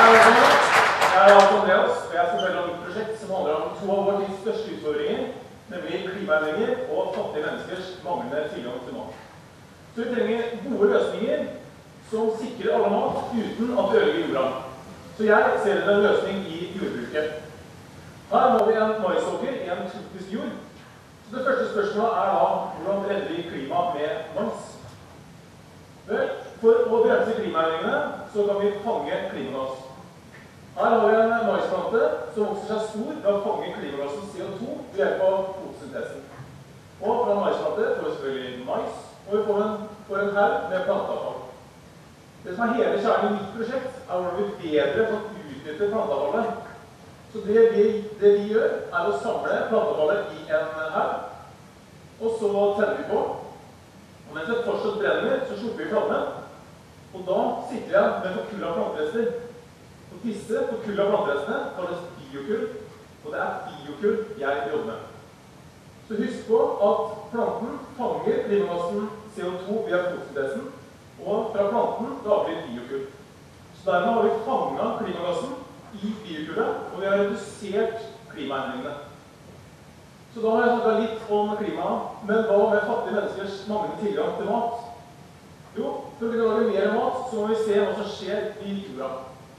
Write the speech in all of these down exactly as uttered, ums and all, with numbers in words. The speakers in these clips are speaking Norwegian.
Jeg er Alf Andreas, og jeg skal fortelle om et prosjekt som handler om to av vår tids største utfordringer, nemlig klimaendringer og fattige menneskers manglende tilgang til mat. Så vi trenger gode løsninger som sikrer alle mat uten at det ødelegger jorda. Så jeg ser etter en løsning i jordbruket. Her har vi en maisåker i en tropisk jord. Så det første spørsmålet er da hvordan redder vi klimaet med mais? Vel, for å bremse klimaendringene så kan vi fange klimagass. Her har vi en maisplante som vokser seg stor ved å fange klimagassen C O to ved hjelp av fotosyntesen. Og fra maisplante får vi selvfølgelig mais, og vi får en, får en haug med planteavfall. Det som er hele kjernen i mitt prosjekt, er hvordan vi bedre kan utnytte planteavfallet. Så det vi, det vi gjør, er å samle planteavfallet i en haug, og så tenner vi på. Og mens det fortsatt brenner, så slukker vi flammen, og da sitter jeg med forkullet planterester. Og disse forkullet planterestene kalles biokull, og det er biokull jeg jobber med. Så husk på at planten fanger klimagassen C O to via fotosyntesen, og fra planten lager vi biokull. Så dermed har vi fanget klimagassen i biokullet, og vi har redusert klimaendringene. Så da har jeg snakket litt om klimaet, men hva med fattige menneskers manglende tilgang til mat? Jo, for å kunne lage mer mat, så må vi se hva som skjer i jorda.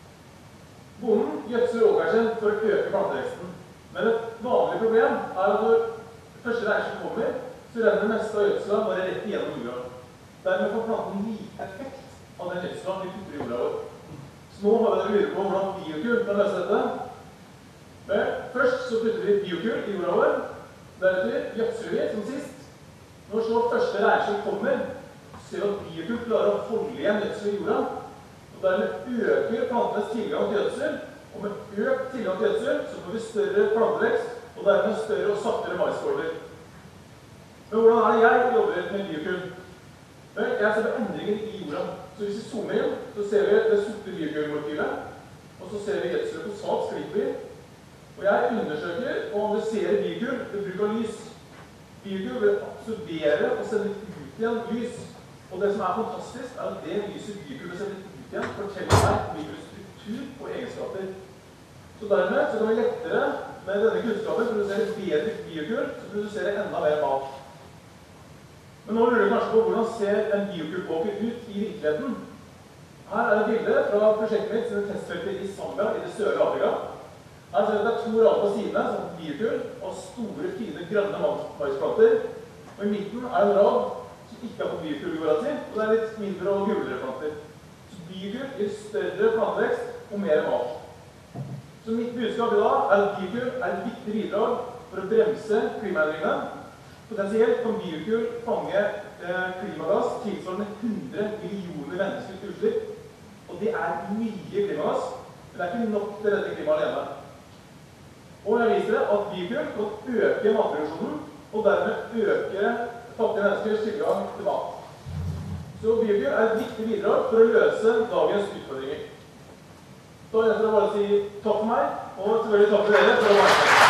Bonden gjødsler åkeren sin for å øke planteveksten. Men et vanlig problem er at når første regnskyll kommer, så renner det meste av gjødsla bare rett igjennom jorda. Dermed får planten lite effekt av den gjødsla vi putter i jorda vår. Så nå har vi dere lurer på hvordan biokull kan løse dette. Men først så putter vi biokull i jorda vår. Deretter gjødsler vi som sist. Når så første regnskyll kommer, så ser vi at biokull klarer å holde igjen gjødsel i jorda. Og dermed øker plantenes tilgang til gjødsel, og med økt tilgang til gjødsel så får vi større plantevekst, og dermed større og saktere maiskolber. Men hvordan er det jeg jobber med biokull? Vel, jeg ser på endringer i jorda. Så hvis vi zoomer inn, så ser vi det sorte biokullmolekylet, og så ser vi gjødsel og fosfat skliper. Og jeg undersøker og analyserer biokull ved bruk av lys. Biokull vil absorbere og sende ut igjen lys. Og det som er fantastisk, er at det lyset biokull vil sende ut igjen forteller meg mikrostruktur og egenskaper. Så dermed så kan vi lettere med denne kunnskapen produsere bedre biokull, så produsere enda mer mat. Men nå lurer du kanskje på hvordan ser en biokullåker ut i virkeligheten. Her er et bilde fra prosjektet mitt som er testfeltet i Zambia i det sørlige Afrika. Her ser vi at det er to rader på sidene som er biokull og store, fine, grønne maisplanter. Og i midten er en rad som ikke har fått biokull i jorda si, og det er litt mindre og gulere planter. Biokull gir større plantevekst og mer mat. Så mitt budskap i dag er at biokull er et viktig bidrag for å bremse klimaendringene. Potensielt kan biokull fange eh, klimagass tilsvarende hundre millioner menneskers utslipp. Og det er mye klimagass, men det er ikke nok til å redde klimaet alene. Og jeg viser at biokull kan øke matproduksjonen, og dermed øke fattige menneskers tilgang til mat. Så biokull er et viktig bidrag for å løse dagens utfordringer. Da gjenstår det bare å si takk for meg, og selvfølgelig takk for dere for å være med.